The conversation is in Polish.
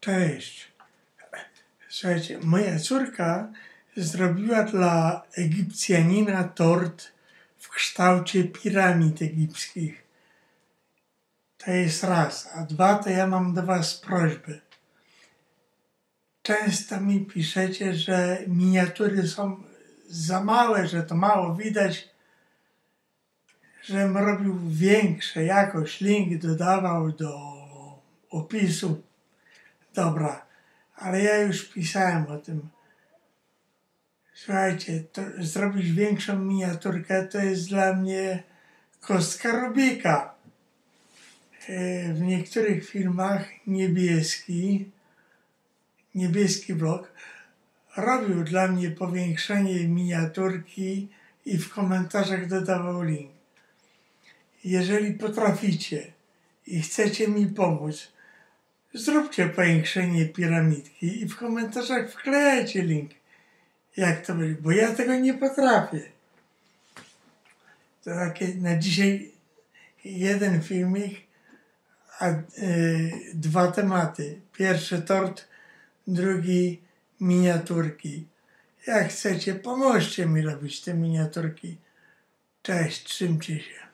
Cześć. Słuchajcie, moja córka zrobiła dla Egipcjanina tort w kształcie piramid egipskich. To jest raz. A dwa, to ja mam do was prośbę. Często mi piszecie, że miniatury są za małe, że to mało widać, żebym robił większe, jakoś link dodawał do opisu. Dobra, ale ja już pisałem o tym. Słuchajcie, to zrobić większą miniaturkę to jest dla mnie kostka Rubika. W niektórych filmach niebieski blok robił dla mnie powiększenie miniaturki i w komentarzach dodawał link. Jeżeli potraficie i chcecie mi pomóc, zróbcie powiększenie piramidki i w komentarzach wklejajcie link. Jak to będzie, bo ja tego nie potrafię. To takie na dzisiaj jeden filmik, a dwa tematy. Pierwszy tort, drugi miniaturki. Jak chcecie, pomóżcie mi robić te miniaturki. Cześć, trzymcie się.